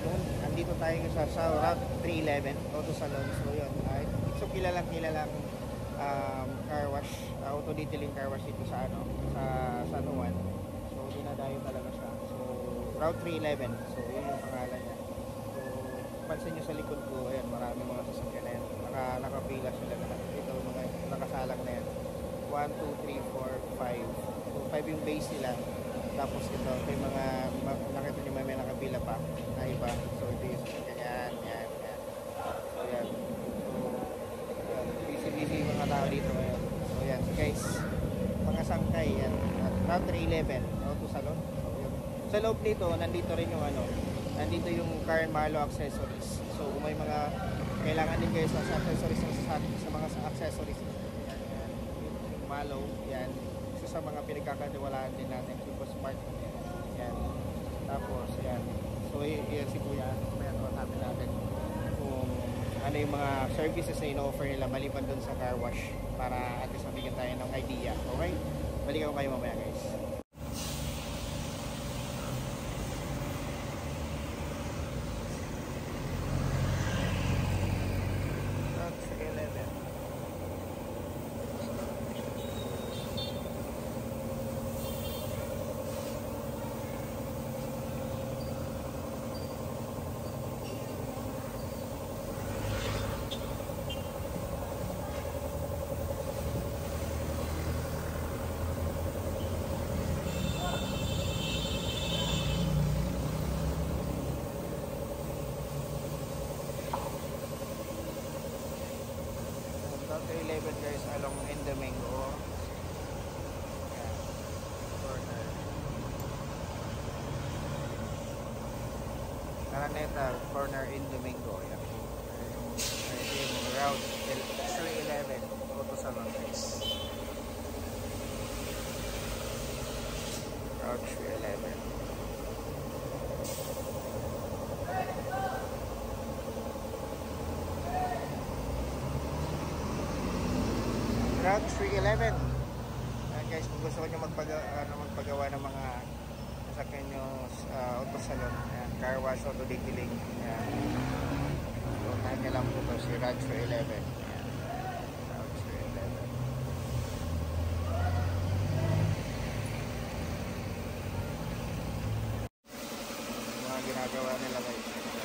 afternoon. Andito tayo sa Route 311, Auto Salon. So yun, it's so kilalang car wash, auto detailing car wash dito sa San Juan. So dinadayo talaga siya. So Route 311, so yun yung pangalan niya. So pansin nyo sa likod ko, ayan, marami mga sasakyan na yan. Nakapila sila lahat. Ito mga nakasalang na yan. 1, 2, 3, 4, 5. So 5 yung base nila. Tapos ito yung mga nakita nyo may nakapila pa na iba. So ito yung yan. So yan. So busy yung mga tao dito ngayon. So yan. So guys, mga sangkay yan. At Route 311 Auto Salon. So yun. Sa loob nito, nandito rin yung nandito yung car and malo accessories. So kung may mga kailangan din guys sa accessories sa mga accessories. Yan. Yung malo, yan. Sa mga pinagkakatiwalaan din natin, Super Smart. Yan. Tapos yan. So yan si Kuya, may sabi natin kung ano yung mga services na ino-offer nila maliban dun sa car wash para at least mabigyan tayo ng idea. Okay? Balikan ko kayo mamaya guys. That's 11. Route 11 guys along Indomingo. Yan. Corner. Araneta corner Indomingo. Yan. Yung Route 311 Auto Salon guys. Route 311. Route 311. Ayan guys, kung gusto nyo magpagawa ng mga sasakyan nyo auto salon, ayan, car wash, auto detailing, ayan. Tunahan nyo lang po si Route 311. Ayan. Route 311. Mga ginagawa nila guys.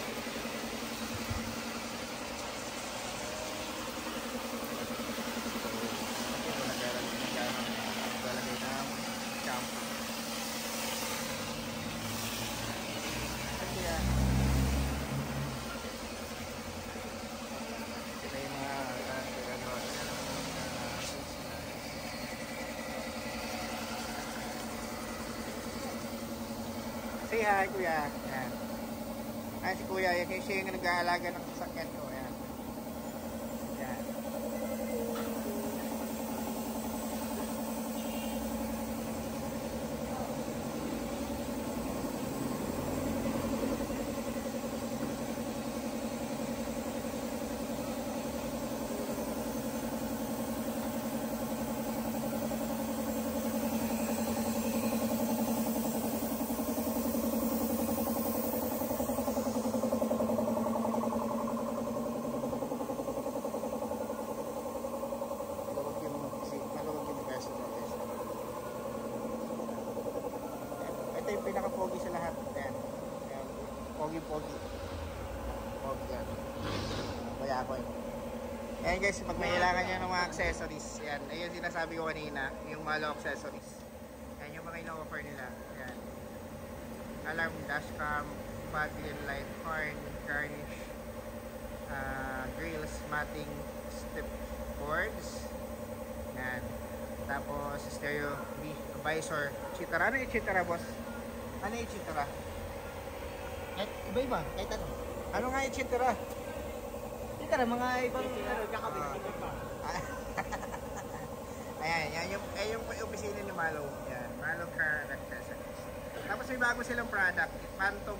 Say hi Kuya. Ayan. Ayan si Kuya, yan siya yung nag-aalaga ng sasakyan ko. Ayan. Ayan. Ito yung pinaka-pogi sa lahat. Ayan. Ayan. Pogi-pogi. Pogi yan. Kaya ako yun. Ayan guys, pag may kailangan nyo ng mga accessories, ayan. Ayun sinasabi ko kanina, yung malo accessories. Ayan yung mga ino-offer nila. Ayan. Alarm, dashcam, paddle, light horn, garnish, grills, matting, step boards. Ayan. Tapos stereo, visor, chitara. Ano yung chitara, boss? Ano yung chitara? Iba-iba, kahit ano. Ano nga yung chitara? Chitara, mga ibang kakabit. Ayan, yan yung opisina ni Malo. Ayan, Malo Car Accessories. Tapos may bago silang product, Phantom,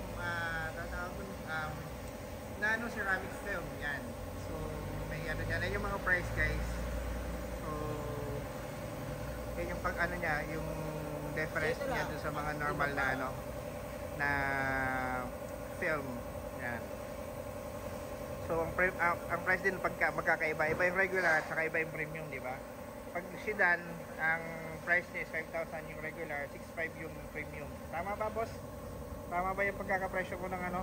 nano ceramic film. Yan. So, may ano dyan. Ayan yung mga price guys. So, yan yung pag ano niya, yung difference niya dun sa mga normal na ano na film. Yan. So ang price din magkakaiba. Iba yung regular at saka iba yung premium, di ba? Pag sedan, ang price niya is 5,000 yung regular, 6,500 yung premium. Tama ba, boss? Tama ba yung pagkakapresyo ko ng ano?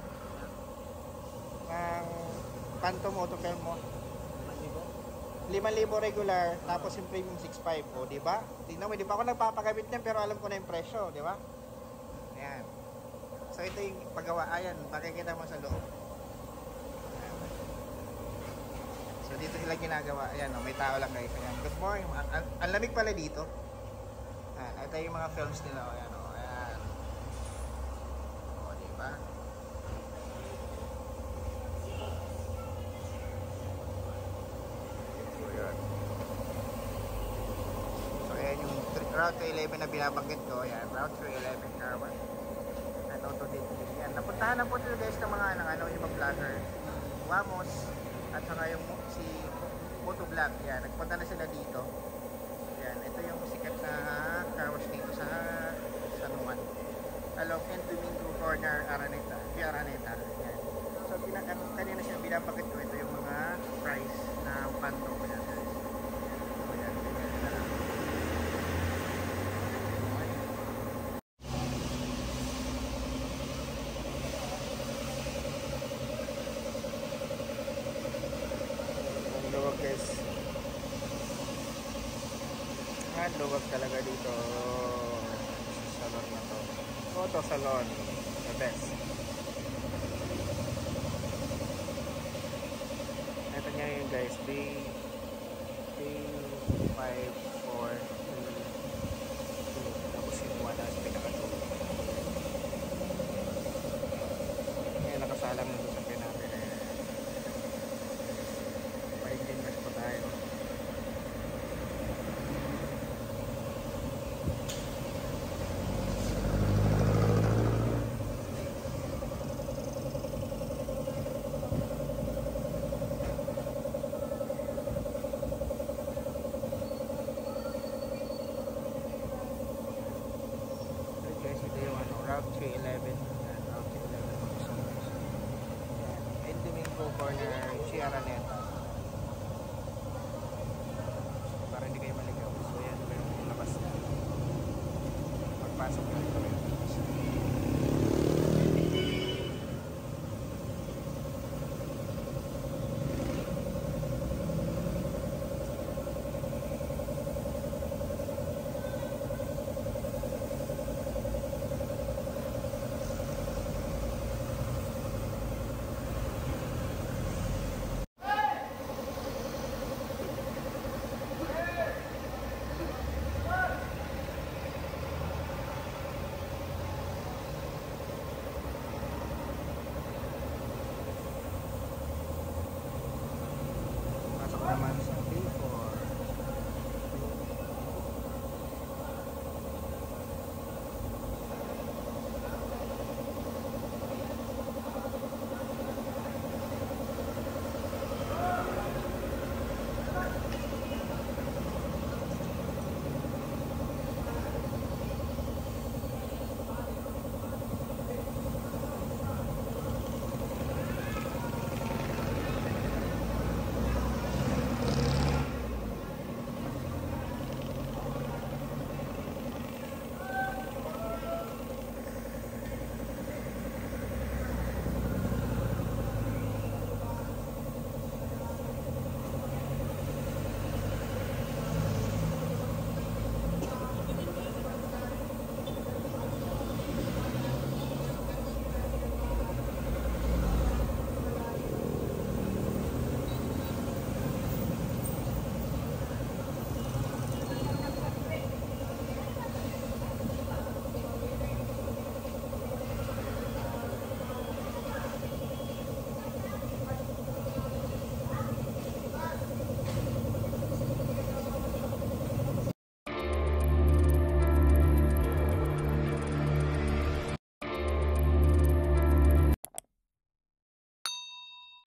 Ng Phantom Auto Film mo? 5,000 regular, tapos yung premium 6,500. O, di ba? Tingnan mo, di pa ako nagpapagamit niyan pero alam ko na yung presyo, di ba? Ayan. So ito yung paggawa. Ayan, makikita mo sa loob. Ayan. So dito sila ginagawa. Ayan, may tao lang guys. Ayan. Good morning. Ang lamig pala dito. Ayan, ito yung mga films nila. Ayan, o. Ayan. O, diba? So, yun. So, ayan yung route 11 na binabanggit ko. Ayan, route 11 car wash. Ayan, auto detailing. Ayan, napuntahan na po ito guys ng mga ibang vlogger. Wamos at saka yung si Motovlog. Yan, nagpunta na sila dito. Yan, ito yung sikat na car wash dito sa San Juan. Along N. Domingo Corner, Araneta, Via Araneta. Yan. So, kanina siya binabakit ko. Ito yung mga price na Phantom. Yan, guys. So, yan, ganyan na lang. Luwag guys. Luwag talaga dito sa salon na to. Auto salon, the best. Ito niya yun guys, B54 tapos yung 1 na sa pinakatulo. Ngayon nakasalang na sa natin pa-engine mash pa tayo. Route 311. Yan, Route 311. Yan, Domingo Corner, Araneta. Para hindi kayo maligaw. So yan, yung labas na. Pagpasok yun.